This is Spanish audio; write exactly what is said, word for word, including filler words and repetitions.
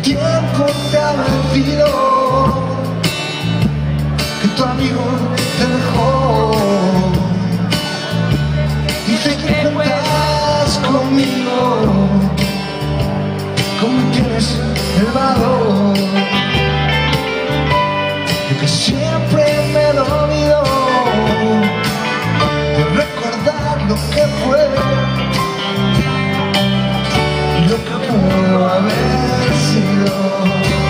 tiempo te ha vencido, que tu amigo te dejó. Dice que cuentas conmigo, como tienes el valor. Yo que siempre me he dolido de recordar lo que fue y lo que pudo haber sido.